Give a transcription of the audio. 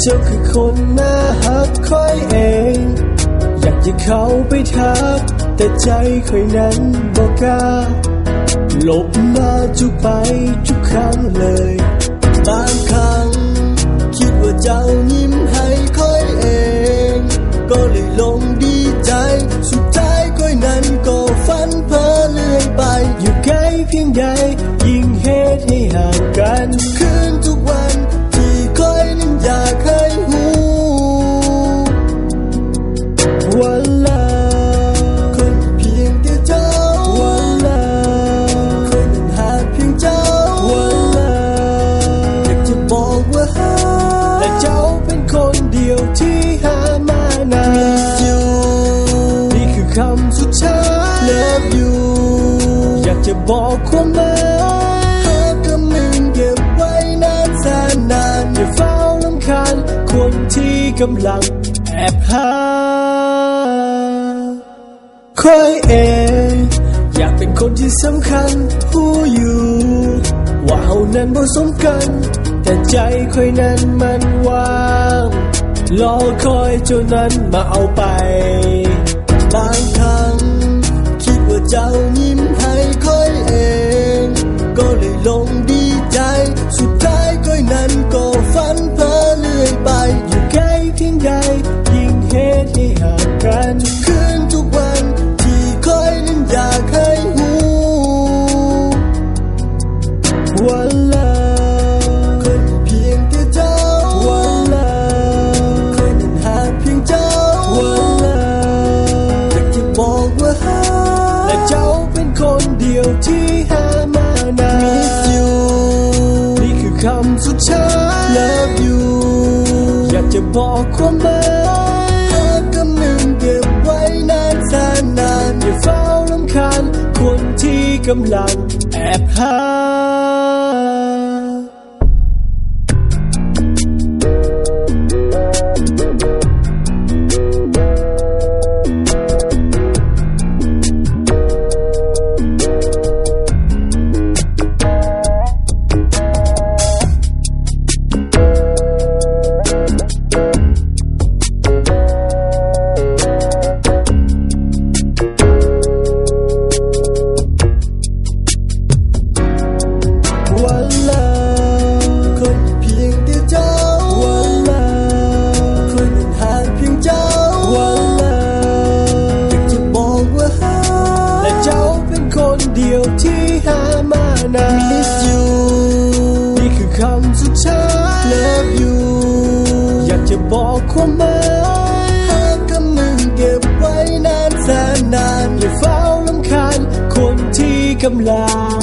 เจ้าคือคนน่าหักค่อยเองอยากจะเข้าไปทักแต่ใจค่อยนั้นบอกกล้าหลบหน้าจุกไปทุกครั้งเลยบางครั้งคิดว่าเจ้ายิ้มให้ค่อยเองก็เลยลงดีใจสุดท้ายค่อยนั้นก็ฝันเพ้อเลื่อยไปอยู่ไกลเพียงใดยิ่งเหตุให้ห่างกันคืนทุกวันที่ค่อยนั้นอยากให้หูวันละคนเพียงแต่เจ้าวันละคนนั้นหากเพียงเจ้าวันละอยากจะบอกว่าหาแต่เจ้าเป็นคนเดียวที่หามานาน Miss you นี่คือคำสุดท้าย Love you อยากจะบอกความหมายหากคำหนึ่งเก็บไว้นานแสนนานอย่าเฝ้ารำคาญคนที่กำลังแอบหาค่อยเองอยากเป็นคนที่สำคัญผู้อยู่ว่าเฮานั้นบ่สมกันแต่ใจค่อยนั้นมันว่างรอคอยเจ้านั้นมาเอาไปบางครั้งคิดว่าเจ้ายิ้มให้ค่อยเองก็เลยลงดีใจสุดท้ายค่อยนั้นก็ฝันเพ้อเลื่อยไปอยู่ไกลเพียงใดยิ่งเหตุให้ห่างกันคืนทุกวันที่ค่อยนั้นอยากให้หูวันละคนเพียงแต่เจ้าวันละคนนั้นหากเพียงเจ้าวันละอยากจะบอกว่าหาและเจ้าเป็นคนเดียวที่หามานาน Miss you นี่คือคำสุดท้าย Love you อยากจะบอกความหมายหากคำหนึ่งเก็บไว้นานแสนนานอย่าเฝ้ารำคาญคนที่กำลังแอบหาวันละคนเพียงแต่เจ้าวันละคนนั้นหากเพียงเจ้าวันละอยากจะบอกว่าหาและเจ้าเป็นคนเดียวที่หามานาน Miss you นี่คือคำสุดท้าย Love you อยากจะบอกความหมายหากคำหนึ่งเก็บไว้นานแสนนานอย่าเฝ้ารำคาญคนที่กำลัง